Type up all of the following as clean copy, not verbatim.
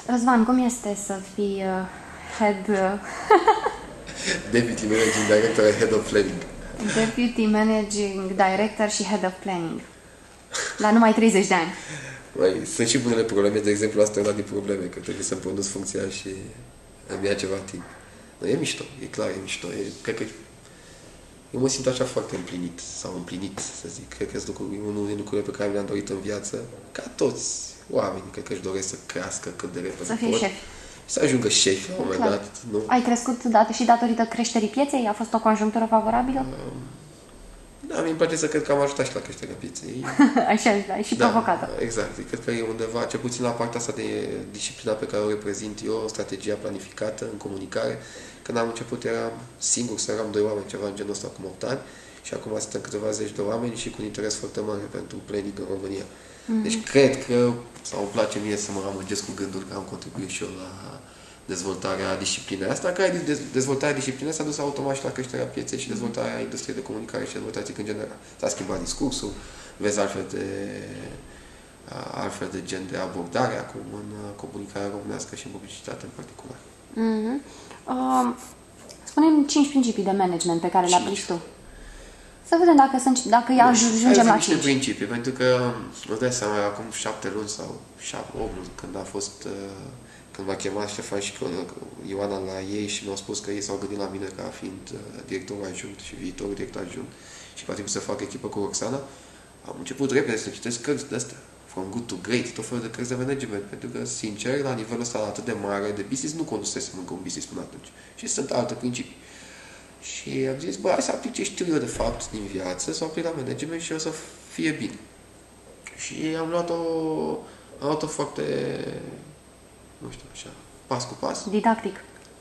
Răzvan, cum este să fii head... Deputy Managing Director and Head of Planning. Deputy Managing Director și Head of Planning. La numai 30 de ani. Mai, sunt și bunele probleme, de exemplu, asta e una din probleme, că trebuie să-mi produs funcția și îmi ia ceva timp. No, e mișto, e clar, e mișto. Cred că eu mă simt așa foarte împlinit, să zic. Cred că e unul din lucrurile pe care mi le-am dorit în viață, ca toți oamenii, cred că își doresc să crească cât de repede să fie șef. Să ajungă șef la un moment dat. Nu? Ai crescut și datorită creșterii pieței? A fost o conjunctură favorabilă? Da, mi-e place să cred că am ajutat și la creșterea pieței. Așa, da, și provocată. Exact. Cred că e undeva, cel puțin la partea asta de disciplina pe care o reprezint eu, strategia planificată în comunicare. Când am început eram singur, să eram 2 oameni, ceva în genul ăsta, acum 8 ani. Și acum suntem câteva zeci de oameni și cu un interes foarte mare pentru planning în România. Deci cred că, sau îmi place mie să mă amăgesc cu gândul că am contribuit și eu la dezvoltarea disciplinei asta, care dezvoltarea disciplinei s-a dus automat și la creșterea pieței și dezvoltarea industriei de comunicare și dezvoltarea în general. S-a schimbat discursul, vezi altfel de gen de abordare acum în comunicarea românească și în publicitate în particular. Spune-mi 5 principii de management pe care le aplici tu. Să vedem dacă ajungem la 5. Principii, pentru că îți dai seama, acum 7 luni sau 8 luni, când m-a chemat Ștefan și Ioana la ei și mi-au spus că ei s-au gândit la mine ca fiind directorul adjunct și viitorul director adjunct și va trebui să fac echipă cu Roxana, am început repede să citesc cărți de astea, From Good to Great, tot felul de cărți de management, pentru că, sincer, la nivelul ăsta atât de mare de business, nu condusesem încă un business până atunci. Și sunt alte principii. Și am zis, hai să aplic ce știu eu de fapt din viață, să aplic la management și o să fie bine. Și am luat-o foarte, nu știu, așa, pas cu pas. Didactic.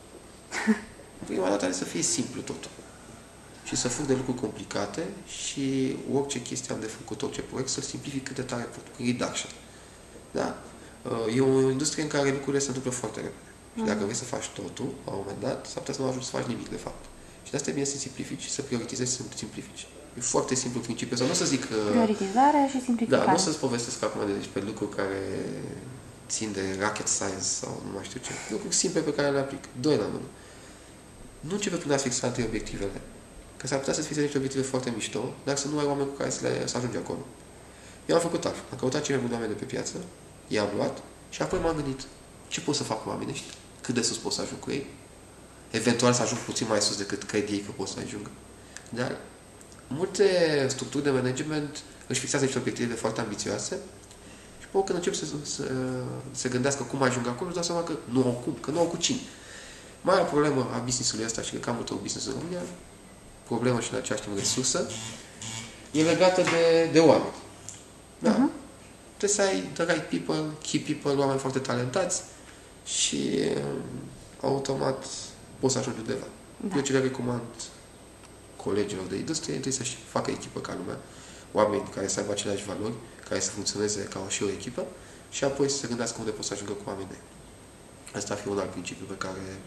Prima dată are să fie simplu totul. Și să fug de lucruri complicate și orice chestie am de făcut, orice proiect, să-l simplific cât de tare pot, prin reduction. Da? E o industrie în care lucrurile se întâmplă foarte repede. Și dacă vrei să faci totul, la un moment dat, s-ar putea să nu ajungi să faci nimic, de fapt. Și de asta e bine să simplifici și să prioritizezi și să simplifici. E foarte simplu principiul ăsta. Nu o să zic... Prioritizare și simplificare. Da, nu o să-ți povestesc acum pe lucruri care țin de rocket science sau nu mai știu ce. Lucruri simple pe care le aplic. 2 la mână. Nu începe prin a-ți fixa întâi obiectivele. Că s-ar putea să-ți fixezi niște obiective foarte mișto, dar să nu ai oameni cu care să ajungi acolo. Eu am făcut altfel. Am căutat cei mai buni oameni de pe piață, i-am luat și apoi m-am gândit ce pot să fac cu oamenii ăștia, cât de sus pot să ajung cu ei, eventual să ajung puțin mai sus decât cred ei că pot să ajungă. Dar multe structuri de management își fixează niște obiective foarte ambițioase și pe când încep să se gândească cum ajung acolo, își dau seama că nu au cum, că nu au cu cine. Marea problemă a business-ului ăsta și că cam multor business în România, problemă și în același timp resursă, e legată de oameni. Da? Trebuie să ai the right people, key people, oameni foarte talentați și automat poți să ajungi undeva. Da. Eu ce le recomand colegilor de industrie, trebuie să-și facă echipă ca lumea, oameni care să aibă aceleași valori, care să funcționeze ca și o echipă și apoi să se gândească unde pot să ajungă cu oamenii. Asta ar fi un alt principiu pe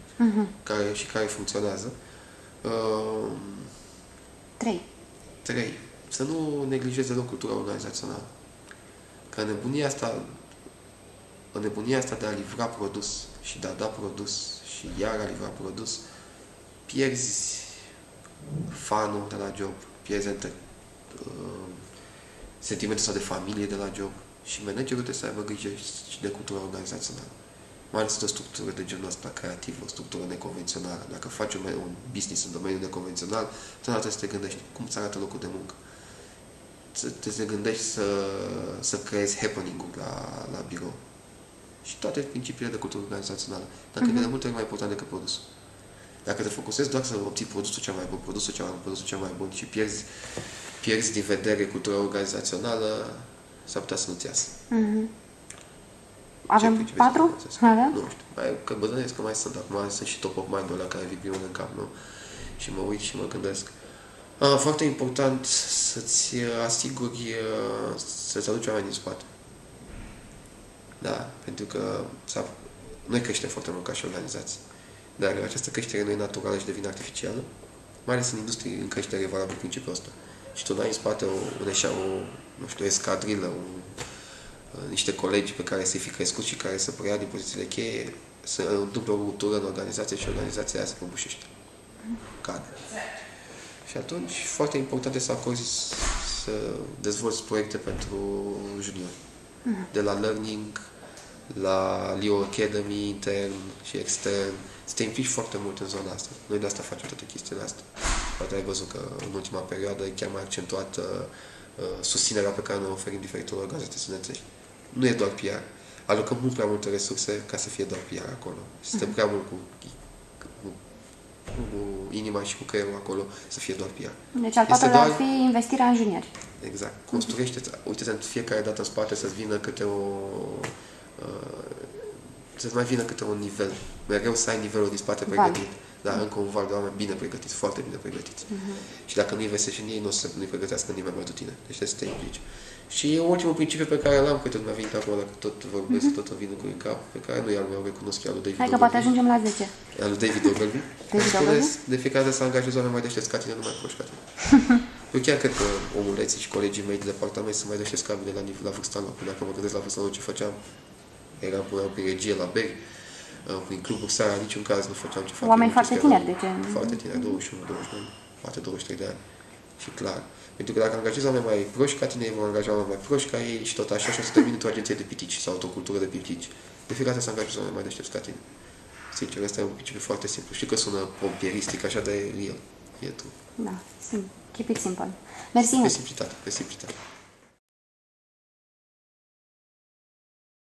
care funcționează. 3. Să nu neglijezi deloc cultura organizațională. Că nebunia asta de a livra produs și de a da produs și iar a livra produs, pierzi fanul de la job, pierzi sentimentul ăsta de familie de la job și managerul trebuie să aibă grijă și de cultura organizațională. Mai ales o structură de genul ăsta creativă, o structură neconvențională. Dacă faci un business în domeniul neconvențional, totdeauna trebuie să te gândești cum îți arată locul de muncă. Să te gândești să creezi happening-ul la birou. Și toate principiile de cultură organizațională. Dar cred că de multe ori mai important decât produsul. Dacă te focusezi doar să obții produsul cel mai bun, produsul cel mai bun și pierzi din vedere cultura organizațională, s-ar putea să nu-ți iasă. Avem 4? Nu știu. Că băzănesc că mai sunt. Acum sunt și top of mind-ul ăla care vii primul în cap, nu? Și mă uit și mă gândesc. Foarte important să-ți asiguri, să-ți aduci oameni din spate. Da, pentru că noi creștem foarte mult ca și organizații. Dar această creștere nu e naturală și devine artificială. Mai ales în industrie, în creștere e valabil principiul ăsta. Și tu n-ai în spate o escadrilă, niște colegi pe care să-i fi crescut și care să preia din pozițiile cheie, să întâmple o ruptură în organizație și organizația aia se prăbușește. Cade. Și atunci, foarte important este să acorzi, să dezvolți proiecte pentru juniori. De la learning, la Leo Academy, intern și extern, să te implici foarte mult în zona asta. Noi de asta facem toate chestiile astea. Poate ai văzut că în ultima perioadă e chiar mai accentuată susținerea pe care noi oferim diferitelor organizații studențești. Nu e doar PR. Alocăm mult prea multe resurse ca să fie doar PR acolo. Suntem prea mult cu inima și cu creierul acolo să fie doar PR. Deci al patrulea ar fi investirea în juniori. Exact. Construiește-ți, uite-te în fiecare dată în spate să-ți vină câte să-ți mai vină câte un nivel. Mereu să ai nivelul din spate pregătit. Dar încă un val de oameni bine pregătiți, foarte bine pregătiți. Și dacă nu investești în ei, nu o să nu-i pregătească nimeni pentru tine. Deci trebuie să te implici. Și ultimul principiu pe care l-am, câte mi-a venit acum, dacă tot vorbesc, tot îmi vine cu în cap, pe care nu i-al meu, recunosc chiar lui David Hai că poate ajungem la 10. Al lui David Ogilvy. De fiecare dată să angajezi oameni mai deștepți ca tine, nu mai proști ca tine. Eu chiar cred că omuleții și colegii mei de departament sunt mai deștepți ca mine la vârsta lor. Dacă mă gândesc la vârsta lor ce făceam, eram prin regie la beri, prin cluburi seara, în niciun caz nu făceam ce fac. Oameni foarte tineri, de ce? Foarte tineri, 21, 22, poate 23 de ani. Și clar. Pentru că dacă angajezi oameni mai proști ca tine, ei vor angaja oameni mai proști ca ei și tot așa și o să termini într-o agenție de pitici sau o cultură de pitici. De fiecare dată să angajezi oameni mai deștepți ca tine. Sincer, ăsta e un principiu foarte simplu. Știu că sună pompieristic, așa, dar e real. E true. Da, keep it simple. Mersi mult. Pe simplitate.